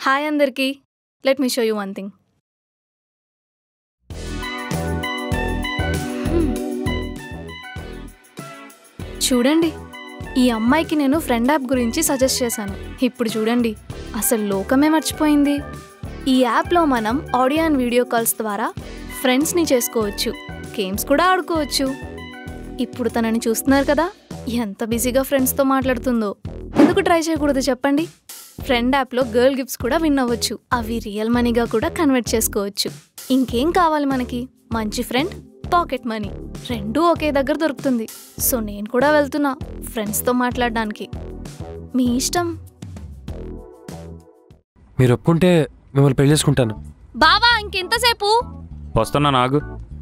Hi అందరికీ. Let me show you one thing. చూడండి, ఈ అమ్మాయికి నేను ఫ్రెండ్ యాప్ గురించి సజెస్ట్ చేశాను. ఇప్పుడు చూడండి, అసలు లోకమే మర్చిపోయింది. ఈ యాప్లో మనం ఆడియో అండ్ వీడియో కాల్స్ ద్వారా ఫ్రెండ్స్ని చేసుకోవచ్చు, గేమ్స్ కూడా ఆడుకోవచ్చు. ఇప్పుడు తనని చూస్తున్నారు కదా, ఎంత బిజీగా ఫ్రెండ్స్తో మాట్లాడుతుందో. ఎందుకు ట్రై చేయకూడదు చెప్పండి? ఫ్రెండ్ యాప్లో గర్ల్ గిఫ్ట్స్ కూడా విన్ అవ్వచ్చు. అవి రియల్ మనీగా కూడా కన్వర్ట్ చేసుకోవచ్చు. ఇంకేం కావాలి మనకి? మంచి ఫ్రెండ్, పాకెట్ మనీ రెండూ ఒకే దగ్గర దొరుకుతుంది. సో నేను కూడా వెళ్తున్నా ఫ్రెండ్స్తో మాట్లాడడానికి. మీ ఇష్టం. మీరు ఒప్పుకుంటే మిమ్మల్ని పెళ్లి చేసుకుంటాను. బావా, ఇంకెంతసేపు? వస్తున్నా. నాగు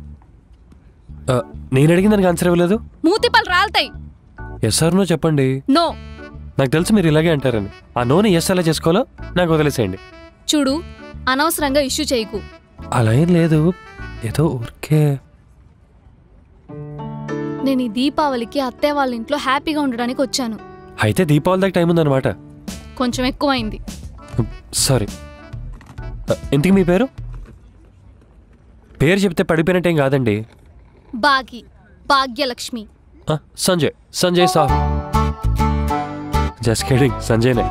నేను అడిగిన దానికి ఆన్సర్ ఇవ్వలేదు. మూతిపళ్ళు రాలుతాయి. ఎస్ ఆర్ నో చెప్పండి. నో. నాకు తెలుసు మీరు ఇలాగే అంటారని. ఆ నోని ఎస్ ఎలా చేసుకోవాలో నాకు వదిలేసేయండి. చూడు, అనవసరంగా ఇష్యూ చేయకు. అలా ఏం లేదు, ఏదో ఊరికే. నేను ఈ దీపావళికి అత్తయ్య వాళ్ళ ఇంట్లో హ్యాపీగా ఉండడానికి వచ్చాను. అయితే దీపావళి దాకా టైం ఉందన్నమాట. కొంచెం ఎక్కువైంది. సారీ. ఇంతకీ మీ పేరు? పేరు చెప్తే పడిపోయినట్టేం కాదండి. బాగి, భాగ్యలక్ష్మి. సంజయ్, సంజయ్ సాహు. జస్ట్ కిడింగ్, సంజయ్నే.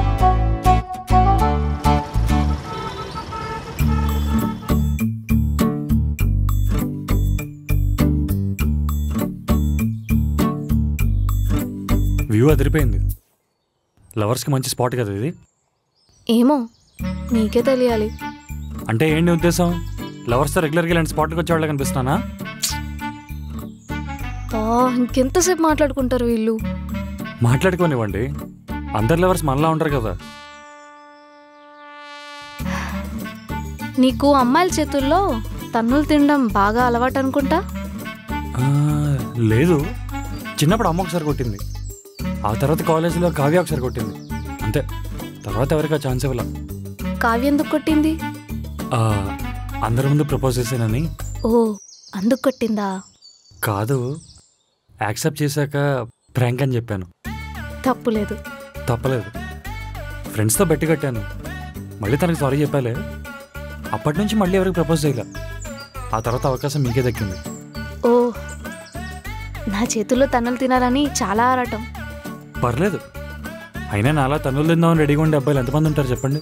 వ్యూ అదిరిపోయింది. లవర్స్కి మంచి స్పాట్ కదా ఇది. ఏమో, నీకే తెలియాలి. అంటే ఏంటి ఉద్దేశం? లవర్స్తో రెగ్యులర్గా ఇలాంటి స్పాట్కి వచ్చేవాళ్ళకి కనిపిస్తున్నానా? ఇంకెంతసేపు మాట్లాడుకుంటారు వీళ్ళు? మాట్లాడుకోనివ్వండి, అందరు లవర్స్ మనలా ఉంటారు కదా. నీకు అమ్మాయిల చేతుల్లో తన్నులు తినడం బాగా అలవాటు అనుకుంటా. లేదు, చిన్నప్పుడు అమ్మ ఒకసారి కొట్టింది. ఆ తర్వాత కాలేజీలో కావ్య ఒకసారి కొట్టింది. అంతే, తర్వాత ఎవరికి ఆ ఛాన్స్ ఇవ్వాల. కావ్య ఎందుకు కొట్టింది? అందరి ముందు ప్రపోజ్ చేశానని. ఓ, అందుకు కొట్టిందా? కాదు, యాక్సెప్ట్ చేశాక ప్రాంక్ అని చెప్పాను. తప్పులేదు. తప్పలేదు. ఫ్రెండ్స్తో బెట్టి కట్టాను. మళ్ళీ తనకి సారీ చెప్పాలే. అప్పటి నుంచి మళ్ళీ ఎవరికి ప్రపోజ్ చేయలే. ఆ తర్వాత అవకాశం మీకే దక్కింది. ఓ, నా చేతుల్లో తన్నులు తినాలని చాలా ఆరాటం. పర్లేదు, అయినా నాలా తన్నులు తిందామని రెడీగా ఉండే అబ్బాయిలు ఎంతమంది ఉంటారు చెప్పండి?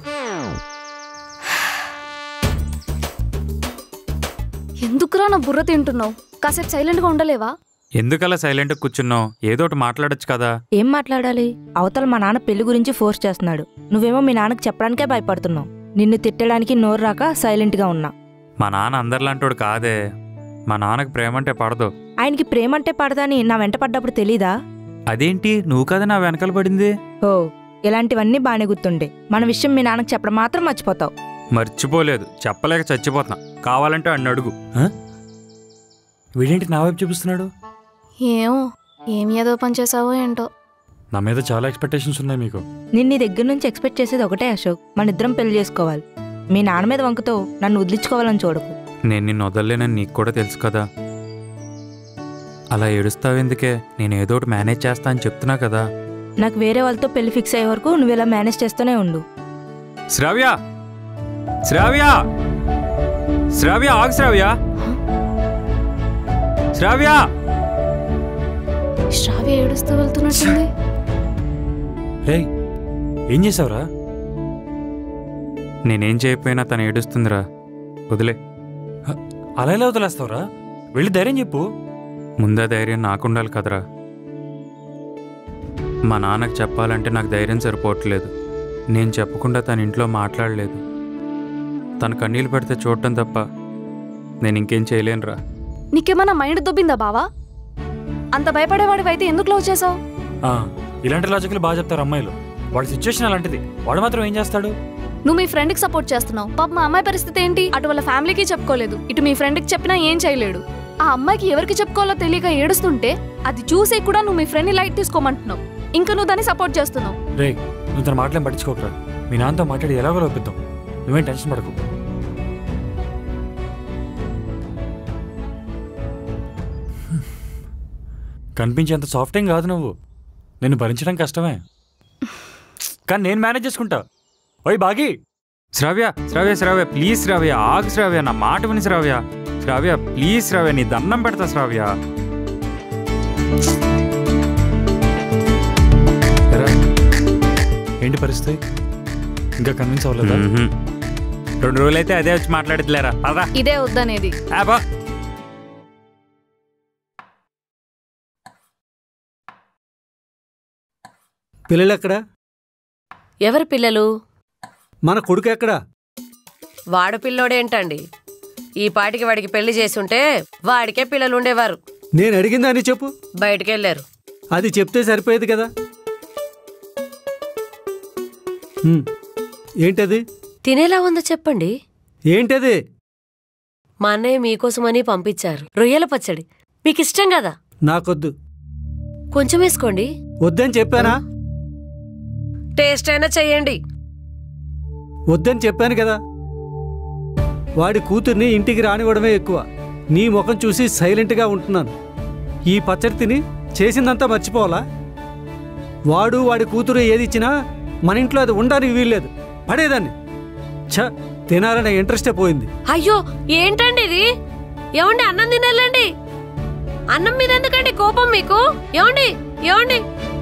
ఎందుకురా నా బుర్ర తింటున్నావు? కాసేపు సైలెంట్గా ఉండలేవా? ఎందుకలా సైలెంట్గా కూర్చున్నావు? ఏదో ఒకటి మాట్లాడొచ్చు కదా. ఏం మాట్లాడాలి? అవతల మా నాన్న పెళ్లి గురించి ఫోర్స్ చేస్తున్నాడు. నువ్వేమో మీ నాన్నకి చెప్పడానికే భయపడుతున్నావు. నిన్ను తిట్టడానికి నోరు రాక సైలెంట్గా ఉన్నా. మా నాన్న అందరిలాంటోడు కాదే. మా నాన్నకు ప్రేమంటే పడదు. ఆయనకి ప్రేమంటే పడదని నా వెంట పడ్డప్పుడు తెలీదా? అదేంటి, నువ్వు కదా నా వెనకాల పడింది? ఓ, ఇలాంటివన్నీ బాగానే గుర్తుండే. మన విషయం మీ నాన్నకి చెప్పడం మాత్రం మర్చిపోతావు. మర్చిపోలేదు, చెప్పలేక చచ్చిపోతున్నా. కావాలంటే అన్ను అడుగు. వీడేంటి నా వైపు చూపిస్తున్నాడు? ఏమో, ఏం ఏదో పని చేసావో ఏంటో. నా మీద చాలా ఎక్స్పెక్టేషన్స్ ఉన్నాయి మీకు. నేను నీ దగ్గర నుంచి ఎక్స్పెక్ట్ చేసేది ఒకటే అశోక్, మన ఇద్దరం పెళ్లి చేసుకోవాలి. మీ నాన్న మీద వంకతో నన్ను వదిలించుకోవాలని చూడకు. నేను నిన్ను వదలలేనని నీకు కూడా తెలుసు కదా. అలా ఏడుస్తావెందుకే? నేను ఏదో ఒకటి మేనేజ్ చేస్తా అని చెప్తున్నా కదా. నాకు వేరే వాళ్ళతో పెళ్లి ఫిక్స్ అయ్యే వరకు నువ్వు ఇలా మేనేజ్ చేస్తూనే ఉండు. శ్రావ్య, శ్రావ్య, శ్రావ్య, ఆగు శ్రావ్య, శ్రావ్య. శ్రావ్య ఏడుస్తూ వెళ్తున్నట్టుంది. రేయ్, ఏం చేసావురా? నేనేం చేయకపోయినా తను ఏడుస్తుందిరా, వదిలే. అలా ఎలా వదిలేస్తావురా? వెళ్ళి ధైర్యం చెప్పు. ముందా ధైర్యం నాకుండాలి కదరా. మా నాన్నకు చెప్పాలంటే నాకు ధైర్యం సరిపోవట్లేదు. నేను చెప్పకుండా తన ఇంట్లో మాట్లాడలేదు. తన కన్నీళ్ళు పెడితే చూడటం తప్ప నేను ఇంకేం చేయలేనురా. నీకేమన్నా మైండ్ దొబ్బిందా బావా? అంత భయపడేవాడివైతే ఎందుకు లవ్ చేసావు? ఇలాంటి లాజిక్లు బాగా చెప్తారు అమ్మాయిలు. వాడి సిచ్యువేషన్ అలాంటిది, వాడు మాత్రం ఏం చేస్తాడు? నువ్వు మీ ఫ్రెండ్కి సపోర్ట్ చేస్తున్నావు. పాప మా అమ్మాయి పరిస్థితి ఏంటి? అటు వాళ్ళ ఫ్యామిలీకి చెప్పుకోలేదు, ఇటు మీ ఫ్రెండ్కి చెప్పినా ఏం చేయలేడు. ఆ అమ్మాయికి ఎవరికి చెప్పుకోవాలో తెలియక ఏడుస్తుంటే అది చూసే కూడా నువ్వు మీ ఫ్రెండ్ని లైట్ తీసుకోమంటున్నావు. ఇంకా నువ్వు దాన్ని సపోర్ట్ చేస్తున్నావు. రే, నువ్వు తన మాటలేం పట్టించుకోకరా. మీ నాన్నతో మాట్లాడి ఎలాగో ఒప్పిద్దాం. నువ్వేం టెన్షన్ పడకు. కనిపించేంత సాఫ్ట్ ఏం కాదు నువ్వు. నిన్ను భరించడం కష్టమే, కానీ నేను మేనేజ్ చేసుకుంటా. ఓయ్ బాగి. శ్రావ్య శ్రావ్య శ్రావ్య ప్లీజ్ శ్రావ్య ఆగు శ్రావ్య నా మాట విని శ్రావ్య శ్రావ్య ప్లీజ్ శ్రావ్య నీ దండం పెడతా శ్రావ్య ఏంటి పరిస్థితి? ఇంకా కన్విన్స్ అవ్వలేదా? 2 రోజులైతే అదే వచ్చి మాట్లాడుతులేరా అదా ఇదే వద్దనేది. పిల్లలెక్కడా? ఎవరి పిల్లలు? మన కొడుకు ఎక్కడా? వాడు పిల్లోడేంటండి, ఈ పాటికి వాడికి పెళ్లి చేసుంటే వాడికే పిల్లలు ఉండేవారు. నేను అడిగిందని చెప్పు. బయటికెళ్ళారు. అది చెప్తే సరిపోయేది కదా. ఏంటది? తినేలా ఉందో చెప్పండి. ఏంటది? మా అన్నయ్య మీకోసమని పంపించారు రొయ్యల పచ్చడి. మీకు ఇష్టం కదా? నాకొద్దు. కొంచెం వేసుకోండి. వద్దని చెప్పానా? టేస్ట్ అయినా చెయ్యండి. వద్దని చెప్పాను కదా. వాడి కూతుర్ని ఇంటికి రానివ్వడమే ఎక్కువ. నీ ముఖం చూసి సైలెంట్గా ఉంటున్నాను. ఈ పచ్చడి తిని చేసిందంతా మర్చిపోవాలా? వాడి కూతురు ఏది ఇచ్చినా మన ఇంట్లో అది ఉండడానికి వీల్లేదు, పడేదాన్ని. తినాలనే ఇంట్రెస్టే పోయింది. అయ్యో ఏంటండి ఇది? ఏమండి అన్నం తినాలండి. అన్నం మీద ఎందుకండి కోపం మీకు? ఏమండి ఏమండి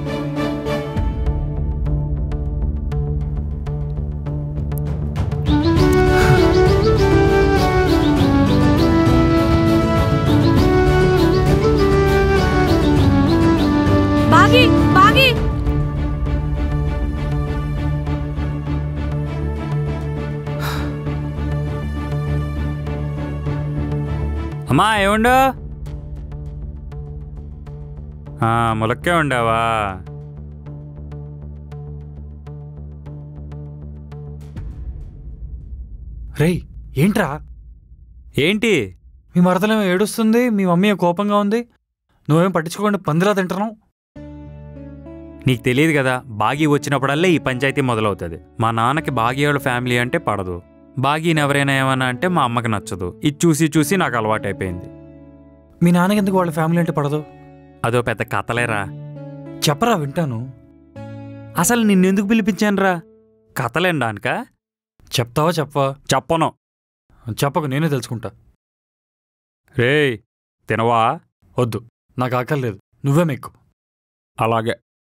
బాగి బాగి అమ్మా ఏముండు? ములక్కే ఉండవా? రేయ్ ఏంట్రా? ఏంటి? మీ మరదలేమో ఏడుస్తుంది, మీ మమ్మీ కోపంగా ఉంది, నువ్వేం పట్టించుకోకుండా పందిలా తింటున్నావు. నీకు తెలియదు కదా, బాగీ వచ్చినప్పుడల్లే ఈ పంచాయతీ మొదలవుతుంది. మా నాన్నకి బాగీ వాళ్ళ ఫ్యామిలీ అంటే పడదు. బాగీని ఎవరైనా ఏమన్నా అంటే మా అమ్మకి నచ్చదు. ఇది చూసి చూసి నాకు అలవాటైపోయింది. మీ నాన్నకి ఎందుకు వాళ్ళ ఫ్యామిలీ అంటే పడదు? అదో పెద్ద కథలేరా. చెప్పరా, వింటాను. అసలు నిన్నెందుకు పిలిపించానురా? కథలేండానిక? చెప్తావా చెప్పవా? చెప్పను. చెప్పకు, నేనే తెలుసుకుంటా. రేయ్ తినవా? వద్దు, నాకు ఆకలేదు, నువ్వే మెక్కు. అలాగే.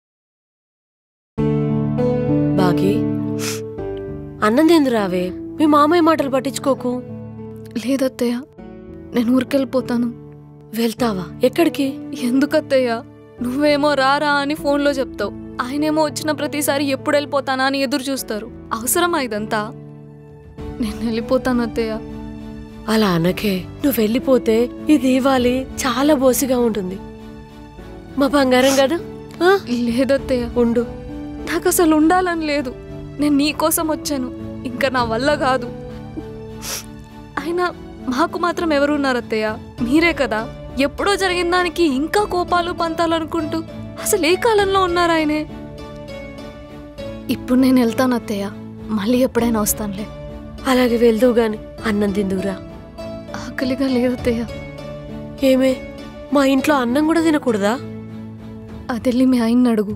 బాగి అన్నం తిందురావే, మీ మామయ్య మాటలు పట్టించుకోకు. లేదత్తయ్య, నేను ఊరికెళ్ళిపోతాను. వెళ్తావా? ఎక్కడికి? ఎందుకత్తయ్య? నువ్వేమో రారా అని ఫోన్లో చెప్తావు, ఆయనేమో వచ్చిన ప్రతిసారి ఎప్పుడు వెళ్ళిపోతానా అని ఎదురు చూస్తారు. అవసరమా ఇదంతా? నేను వెళ్ళిపోతాను అత్తయ్య. అలా అనకే. నువ్వు వెళ్ళిపోతే ఈ దీవాలి చాలా బోసిగా ఉంటుంది. మా బంగారం కదా. లేదత్తయ్య, ఉండు. నాకు అసలు ఉండాలని లేదు. నేను నీకోసం వచ్చాను, ఇంకా నా వల్ల కాదు. అయినా మాకు మాత్రం ఎవరున్నారు అత్తయ్య? మీరే కదా. ఎప్పుడో జరిగిన దానికి ఇంకా కోపాలు పంతాలు అనుకుంటూ అసలు ఏ కాలంలో ఉన్నారు ఆయనే? ఇప్పుడు నేను వెళ్తాను అత్తయ్య, మళ్ళీ ఎప్పుడైనా వస్తానులే. అలాగే వెళ్దువు గాని అన్నం తిందువురా. ఆకలిగా లేదత్తయ్య. ఏమే, మా ఇంట్లో అన్నం కూడా తినకూడదా? అదెళ్ళి మీ ఆయన్ని అడుగు.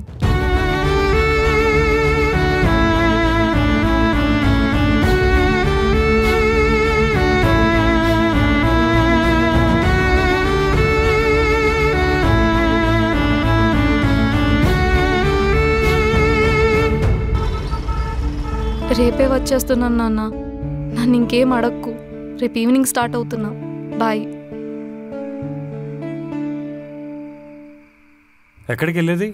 రేపే వచ్చేస్తున్నాను నాన్న, నన్ను ఇంకేం అడక్కు. రేపు ఈవినింగ్ స్టార్ట్ అవుతున్నా. బాయ్. ఎక్కడికి వెళ్ళేది?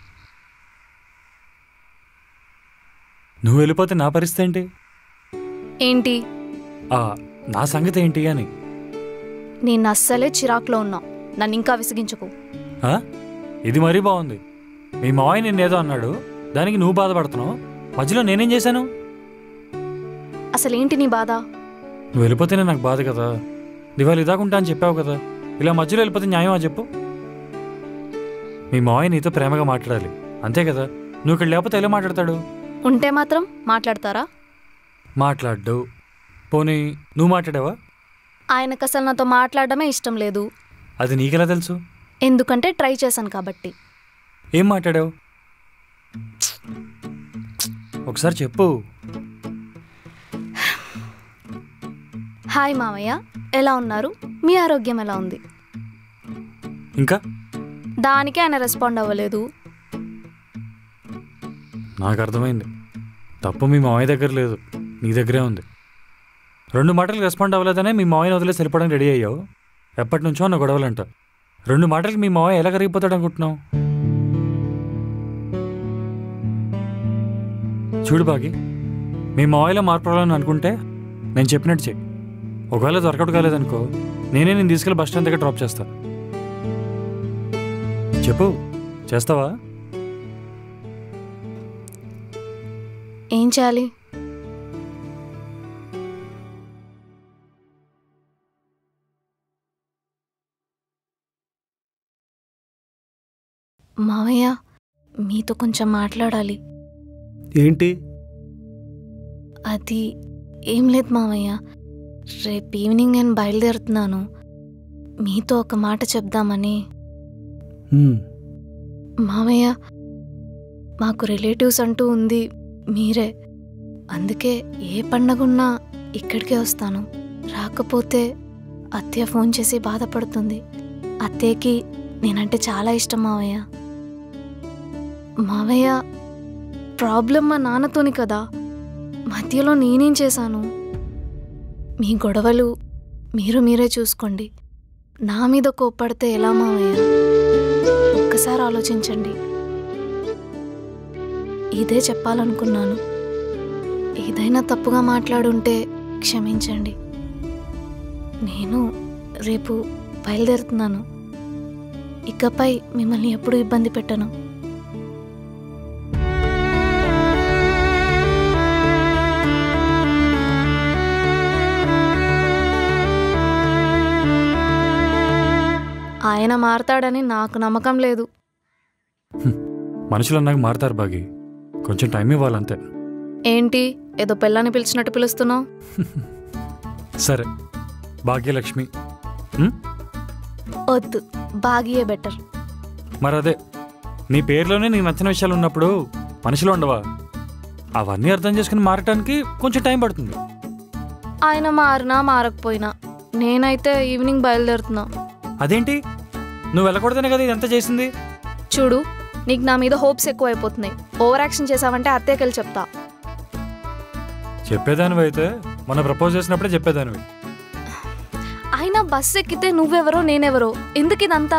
నువ్వు వెళ్ళిపోతే నా పరిస్థితి ఏంటి? ఏంటి? నా సంగతి ఏంటి అని. నేను అస్సలే చిరాకులో ఉన్నా, నన్ను ఇంకా విసిగించకు. ఇది మరీ బాగుంది. మీ మావయ్య నిన్నేదో అన్నాడు, దానికి నువ్వు బాధపడుతున్నావు. మధ్యలో నేనేం చేశాను? అసలేంటి నీ బాధ? నువ్వు వెళ్ళిపోతేనే నాకు బాధ కదా. దివాళి ఇదాకుంటా అని చెప్పావు కదా, ఇలా మధ్యలో వెళ్ళిపోతే న్యాయమా చెప్పు? మీ మావయ్య నీతో ప్రేమగా మాట్లాడాలి, అంతే కదా. నువ్వు ఇక్కడ లేకపోతే ఎలా మాట్లాడతాడు? ఉంటే మాత్రం మాట్లాడతారా? మాట్లాడ్డు. పోనీ నువ్వు మాట్లాడావా? ఆయనకు అసలు నాతో మాట్లాడడమే ఇష్టం లేదు. అది నీకెలా తెలుసు? ఎందుకంటే ట్రై చేశాను కాబట్టి. ఏం మాట్లాడావు? ఒకసారి చెప్పు. హాయ్ మావయ్య, ఎలా ఉన్నారు? మీ ఆరోగ్యం ఎలా ఉంది? ఇంకా దానికే ఆయన రెస్పాండ్ అవ్వలేదు. నాకు అర్థమైంది. తప్పు మీ మావయ్య దగ్గర లేదు, నీ దగ్గరే ఉంది. 2 మాటలకు రెస్పాండ్ అవ్వలేదనే మీ మావయ్యని వదిలేసి వెళ్ళిపోవడానికి రెడీ అయ్యావు. ఎప్పటి నుంచో అన్న గొడవలంట. 2 మాటలకి మీ మావయ్య ఎలా కరిగిపోతాడు అనుకుంటున్నావు? చూడు బాగి, మీ మావయ్యలో మార్పు రావాలని అనుకుంటే నేను చెప్పినట్టు చెయ్యి. ఒకవేళ వర్కౌట్ కాలేదనుకో, నేను తీసుకెళ్ళి బస్ స్టాండ్ దగ్గర డ్రాప్ చేస్తా. చెప్పు, చేస్తావా? ఏం చేయాలి? మావయ్య, మీతో కొంచెం మాట్లాడాలి. ఏంటి? అది ఏం లేదు మావయ్య, రేపు ఈవినింగ్ నేను బయలుదేరుతున్నాను. మీతో ఒక మాట చెప్దామని. మావయ్య, మాకు రిలేటివ్స్ అంటూ ఉంది మీరే. అందుకే ఏ పండగున్నా ఇక్కడికే వస్తాను. రాకపోతే అత్తయ్య ఫోన్ చేసి బాధపడుతుంది. అత్తయ్యకి నేనంటే చాలా ఇష్టం మావయ్య. మావయ్య, ప్రాబ్లం మా నాన్నతోని కదా, మధ్యలో నేనేం చేశాను? మీ గొడవలు మీరే చూసుకోండి. నా మీద కోప్పడితే ఎలా మావయ్య? ఒక్కసారి ఆలోచించండి. ఇదే చెప్పాలనుకున్నాను. ఏదైనా తప్పుగా మాట్లాడుంటే క్షమించండి. నేను రేపు బయలుదేరుతున్నాను. ఇకపై మిమ్మల్ని ఎప్పుడూ ఇబ్బంది పెట్టను. ఆయన మారతాడని నాకు నమ్మకం లేదు. మనుషులు అన్నాక మారుతారు బాగి, కొంచెం టైం ఇవ్వాలంతే. ఏంటి ఏదో పిల్లని పిలిచినట్టు పిలుస్తున్నావు? సరే, భాగ్యలక్ష్మి. వద్దు, బాగియే బెటర్. మరి అదే, నీ పేరులోనే నీకు నచ్చిన విషయాలు ఉన్నప్పుడు మనుషులు ఉండవా? అవన్నీ అర్థం చేసుకుని మారటానికి కొంచెం టైం పడుతుంది. ఆయన మారినా మారకపోయినా నేనైతే ఈవినింగ్ బయలుదేరుతున్నా. అదేంటి, నువ్వు వెళ్ళకూడదనే కదా ఇదంతా చేసింది? చూడు, నీకు నా మీద హోప్స్ ఎక్కువ అయిపోతున్నాయి. ఓవర్ యాక్షన్ చేసావంటే అత్తయ్యకెళ్ళి చెప్తా. చెప్పేదానివి అయితే మనం ప్రపోజ్ చేసినప్పుడే చెప్పేదానివి. అయినా బస్సు ఎక్కితే నువ్వెవరో నేనెవరో, ఎందుకు ఇదంతా?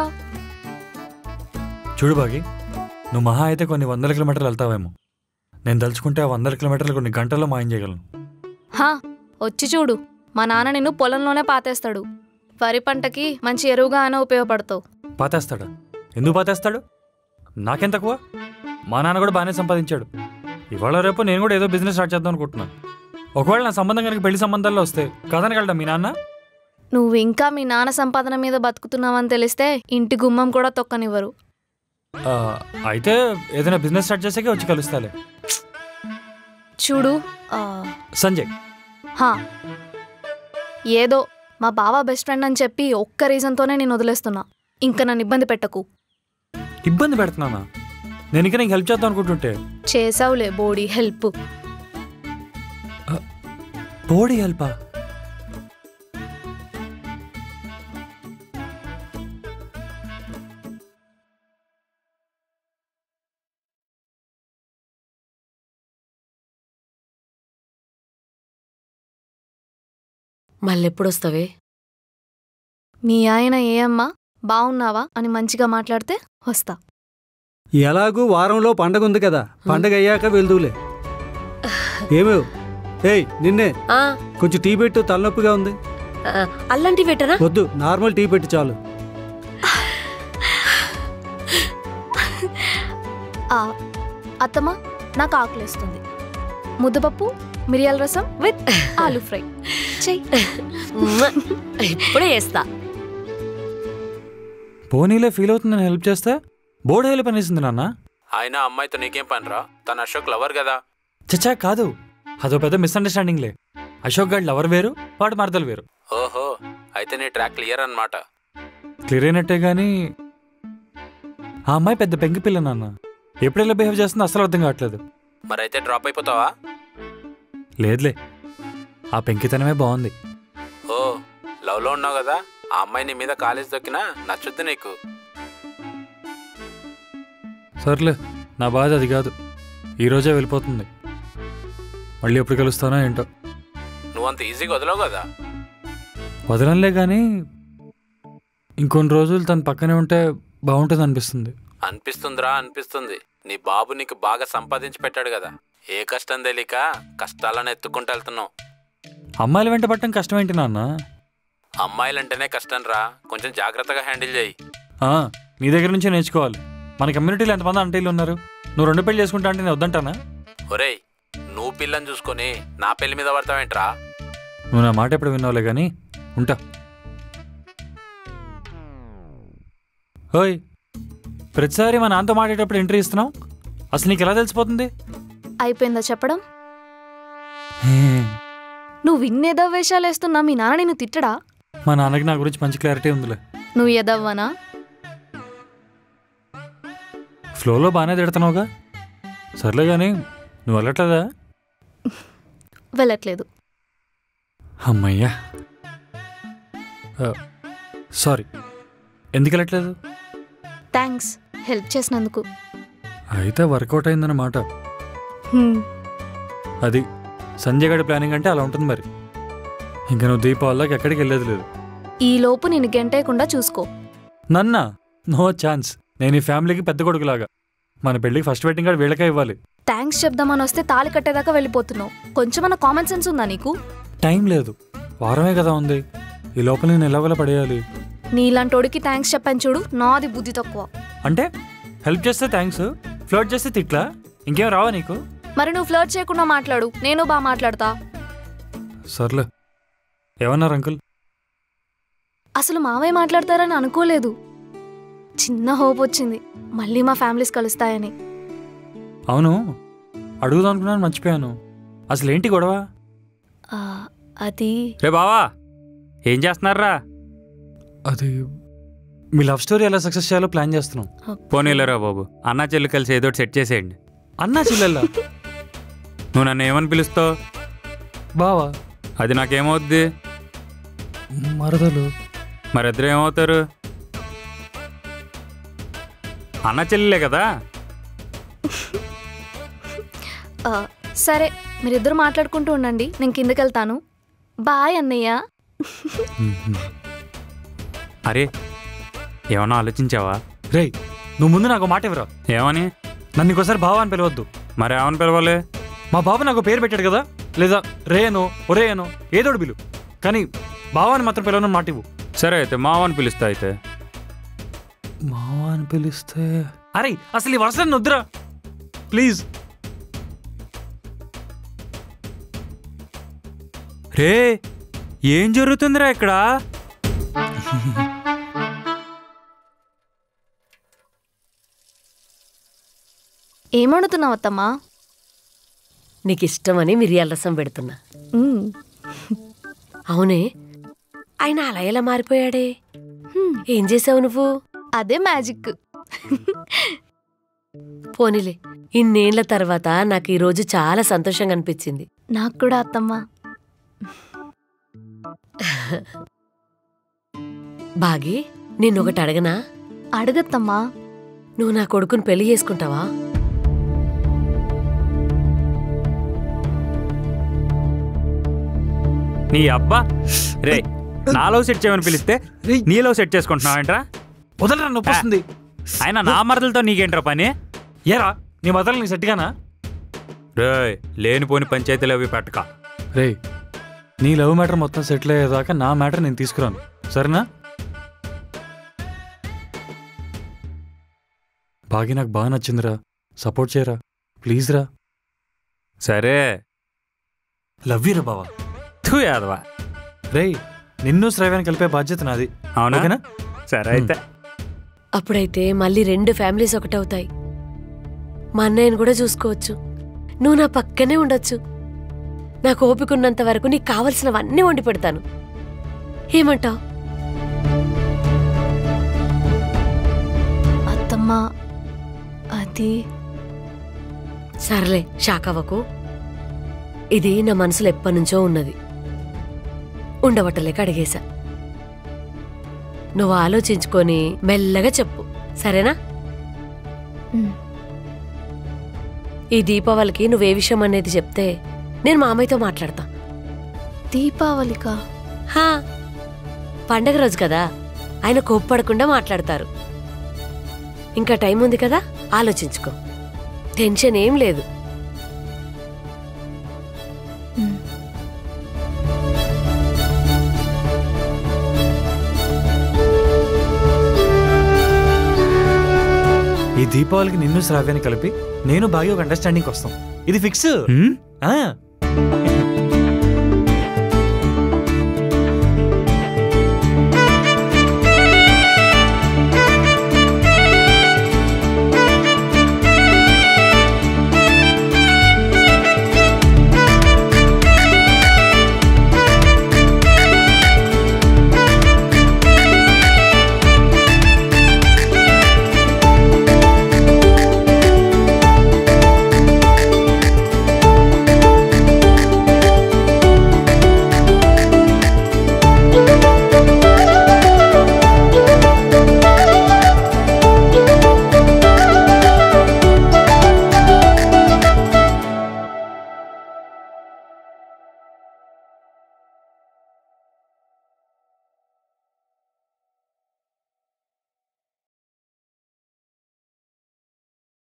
చూడు బాగి, నువ్వు మహా అయితే కొన్ని 100 కిలోమీటర్లు వెళ్తావేమో. నేను తలుచుకుంటే ఆ 100 కిలోమీటర్లు కొన్ని గంటల్లో మాయం చేయగలను. హా, వచ్చి చూడు, మా నాన్న నిన్ను పొలంలోనే పాతేస్తాడు. వరి పంటకి మంచి ఎరువుగా అయినా ఉపయోగపడతావు. పాతేస్తాడా? ఎందుకు పాతేస్తాడు? నాకేం తక్కువ? మా నాన్న కూడా బాగానే సంపాదించాడు. ఇవాళ రేపు నేను కూడా ఏదో బిజినెస్ స్టార్ట్ చేద్దాం అనుకుంటున్నాను. ఒకవేళ నా సంబంధం కనుక పెళ్లి సంబంధాల్లో వస్తే కదనగలడా మీ నాన్న? నువ్వు ఇంకా మీ నాన్న సంపాదన మీద బతుకుతున్నావని తెలిస్తే ఇంటి గుమ్మం కూడా తొక్కనివ్వరు. అయితే ఏదైనా బిజినెస్ స్టార్ట్ చేసాకే వచ్చి కలుస్తాలే. చూడు సంజయ్, హా, ఏదో మా బావ బెస్ట్ ఫ్రెండ్ అని చెప్పి ఒక్క రీజన్తోనే నేను వదిలేస్తున్నా. ఇంకా నన్ను ఇబ్బంది పెట్టకు. ఇబ్బంది పెడుతున్నానా? నేను ఇంకా నీకు హెల్ప్ చేద్దాం అనుకుంటుంటే. చేసావులే బోడీ హెల్ప్. బోడీ హెల్పా? మళ్ళెప్పుడొస్తావే? మీ ఆయన ఏ అమ్మా బాగున్నావా అని మంచిగా మాట్లాడితే వస్తా. ఎలాగూ వారంలో పండగ ఉంది కదా, పండగ అయ్యాక వెళ్దూలే. ఏమేవ్? ఏయ్ నిన్నే, కొంచెం టీ పెట్టు, తలనొప్పిగా ఉంది. అల్లం టీ పెట్టరా? వద్దు, నార్మల్ టీ పెట్టి చాలు. అత్తమ్మా, నాకు ఆకలిస్తుంది. ముద్దపప్పు, మిరియాల రసం విత్ ఆలూ ఫ్రై చెయ్యి. ఇప్పుడే చేస్తా. పోనీలే, ఫీల్ అవుతుందని హెల్ప్ చేస్తే బోర్డు హెల్ప్ అనేసింది నాన్న. ఆయన అమ్మాయితో నీకేం పనిరా? తన అశోక్ లవర్ కదా. చచ్చా కాదు, అదో పెద్ద మిస్అండర్స్టాండింగ్లే. అశోక్ గారు లవర్ వేరు, వాడు మరదలు వేరు. ఓహో, అయితే నీ ట్రాక్ క్లియర్ అన్నమాట. క్లియర్ అయినట్టే గానీ ఆ అమ్మాయి పెద్ద పెంకి పిల్ల నాన్న. ఎప్పుడెలా బిహేవ్ చేస్తుందో అసలు అర్థం కావట్లేదు. మరైతే డ్రాప్ అయిపోతావా? లేదులే, ఆ పెంకితనమే బాగుంది. లవ్లో ఉన్నావు కదా, ఆ అమ్మాయి నీ మీద కాలేజ్ దొక్కినా నచ్చుద్ది నీకు. సర్లే, నా బాధ అది కాదు. ఈరోజే వెళ్ళిపోతుంది. మళ్ళీ ఎప్పుడు కలుస్తానో ఏంటో. నువ్వంత ఈజీగా వదలవు కదా. వదలంలే కానీ ఇంకొన్ని రోజులు తన పక్కనే ఉంటే బాగుంటుంది అనిపిస్తుంది. అనిపిస్తుందిరా, అనిపిస్తుంది. నీ బాబు నీకు బాగా సంపాదించి పెట్టాడు కదా, ఏ కష్టం తెలియక కష్టాలను ఎత్తుకుంటూ వెళ్తున్నావు. అమ్మాయిలు వెంట పట్టడం కష్టం ఏంటి నాన్న? అమ్మాయిలంటేనే కష్టం రా, కొంచెం జాగ్రత్తగా హ్యాండిల్ చేయి. నీ దగ్గర నుంచే నేర్చుకోవాలి. మన కమ్యూనిటీలో ఎంతమంది అంటీలు ఉన్నారు. నువ్వు 2 పెళ్లి చేసుకుంటా అంటే నేను వద్దంటానా? ఒరేయ్, నువ్వు పిల్లని చూసుకొని నా పెళ్లి మీద పడతావేంట్రా? నువ్వు నా మాట ఎప్పుడు విన్నావులే కానీ ఉంటా. ఓయ్, ప్రతిసారి మా నాన్నతో మాట్లాడేటప్పుడు ఎంట్రీ ఇస్తున్నావు. అసలు నీకు ఎలా తెలిసిపోతుంది? అయిపోయిందా చెప్పడం? నువ్వు ఇన్నేదో వేషాలు వేస్తున్నా మీ నాన్న నిన్ను తిట్టడా? మా నాన్నకి నా గురించి మంచి క్లారిటీ ఉందిలే. నువ్వు ఎదవ్వనా? ఫ్లోలో బాగానే తిడుతున్నావుగా. సర్లే కానీ నువ్వు వెళ్ళట్లేదా? వెళ్ళట్లేదు. అమ్మయ్యా, సారీ. ఎందుకు వెళ్ళట్లేదు? థ్యాంక్స్ హెల్ప్ చేసినందుకు. అయితే వర్కౌట్ అయిందన్నమాట. అది సంజయ్ గడి ప్లానింగ్ అంటే అలా ఉంటుంది మరి. ఇంకా నువ్వు దీపావళకి ఎక్కడికి వెళ్ళేది లేదు. ఈ లోపు నేను గంటేయకుండా చూసుకో. నన్నా? No chance. నేను ఈ ఫ్యామిలీకి పెద్ద కొడుకులాగా. మన పెళ్ళికి ఫస్ట్ వెడ్డింగ్ కార్డు వీళ్ళకే ఇవ్వాలి. థ్యాంక్స్ చెప్దామని వస్తే తాళి కట్టేదాకా వెళ్ళిపోతున్నావు. కొంచెమన్నా కామన్ సెన్స్ ఉందా నీకు? టైం లేదు, వారమే కదా ఉంది. ఈ లోపల నేను ఎలాగోలా పడేయాలి. నీలాంటోడికి థ్యాంక్స్ చెప్పాను చూడు, నాది బుద్ధి తక్కువ. అంటే హెల్ప్ చేస్తే థ్యాంక్స్, ఫ్లర్ట్ చేస్తే తిట్లా? ఇంకేం రావా నీకు? మరి నువ్వు ఫ్లర్ట్ చేయకుండా మాట్లాడు, నేను బాగా మాట్లాడతా. సర్లే. ఏమన్నారు అంకుల్? అసలు మావయ్య మాట్లాడతారని అనుకోలేదు. చిన్న హోప్ వచ్చింది మళ్ళీ మా ఫ్యామిలీస్ కలుస్తాయని. అవును, అడుగుదాం అనుకున్నాను, మర్చిపోయాను. అసలు ఏంటి గొడవ? అది రే బావా, ఏం చేస్తున్నారా? అది మీ లవ్ స్టోరీ ఎలా సక్సెస్ చేయాలో ప్లాన్ చేస్తున్నాం. పోనీలేరా బాబు, అన్నా చెల్లి కలిసి ఏదో సెట్ చేసేయండి. అన్నా చెల్లెల్లా? నువ్వు నన్ను ఏమని పిలుస్తావు? బావా. అది నాకేమవుద్ది? మరదలు. మరిద్దరు ఏమవుతారు? అన్న చెల్లెలే కదా. సరే, మీరిద్దరు మాట్లాడుకుంటూ ఉండండి, నేను కిందకి వెళ్తాను. బాయ్ అన్నయ్య. అరే, ఏమన్నా ఆలోచించావా? రేయ్, నువ్వు ముందు నాకు మాట ఇవ్వరా. ఏమని? నన్ను ఇంకోసారి బావా అని పిలవద్దు. మరి ఏమని పిలవాలి? మా బాబు నాకు పేరు పెట్టాడు కదా, లేదా రేయనో ఒరేయనో ఏదోడు పిలు, కానీ బావా అని మాత్రం పిలవనని మాట ఇవ్వు. సరే అయితే మావని పిలుస్తా. అయితే మావా అని పిలిస్తే అరే అసలు ఈ వర్షాన్ని వద్దురా ప్లీజ్. రే, ఏం జరుగుతుందిరా ఇక్కడ? ఏమడుతున్నావు అత్తమ్మా? నీకు ఇష్టమని మిరియాల రసం పెడుతున్నా. అవునే, ఆయన అలా ఎలా మారిపోయాడే? ఏం చేసావు నువ్వు? అదే మ్యాజిక్. పోనీలే, ఇన్నేళ్ల తర్వాత నాకు ఈరోజు చాలా సంతోషంగా అనిపించింది. నాకు కూడా అత్తమ్మా. బాగి, నిన్నొకటి అడగనా? అడగత్తమ్మా. నువ్వు నా కొడుకుని పెళ్లి చేసుకుంటావా? నీ అబ్బా. రే, నాలో సెట్ చేయమని పిలిస్తే నీలో సెట్ చేసుకుంటున్నావేంట్రా? వదలరా, నొప్పి వస్తుంది. ఆయన నా మరదలతో నీకేంట్రా పని? ఏరా, నీ మదలు నీ సెట్గానా? రే, లేనిపోని పంచాయతీలు అవి పెట్టక. రే, నీ లవ్ మ్యాటర్ మొత్తం సెటిల్ అయ్యేదాకా నా మ్యాటర్ నేను తీసుకురాను, సరేనా? బాగా నాకు బాగా నచ్చిందిరా, సపోర్ట్ చేయరా ప్లీజ్ రా. సరే, లవ్ యూరా బావా. తూ యాదవా. రే, నిన్ను శ్రావ్యాన్ని కలిపే బాధ్యత నాది. అవునా? సరే అయితే. అప్పుడైతే మళ్ళీ 2 ఫ్యామిలీస్ ఒకటవుతాయి. మా అన్నయ్యను కూడా చూసుకోవచ్చు. నువ్వు నా పక్కనే ఉండొచ్చు. నాకు ఓపికన్నంత వరకు నీకు కావలసినవన్నీ వండి పెడతాను. ఏమంటావు? అత్తమ్మా, అది సర్లే, షాక్ అవ్వకు. ఇది నా మనసులో ఎప్పటినుంచో ఉన్నది, ఉండవట్టలేక అడిగేశా. నువ్వు ఆలోచించుకొని మెల్లగా చెప్పు, సరేనా? ఈ దీపావళికి నువ్వే విషయం అనేది చెప్తే నేను మామయ్యతో మాట్లాడతా. దీపావళికా? హా, పండగ రోజు కదా, ఆయన కోప్పడకుండా మాట్లాడతారు. ఇంకా టైం ఉంది కదా, ఆలోచించుకో. టెన్షన్ ఏం లేదు. ఈ దీపావళికి నిన్ను శ్రావ్యాన్ని కలిపి నేను బాగా ఒక అండర్స్టాండింగ్ వస్తాం. ఇది ఫిక్స్. హ్మ్?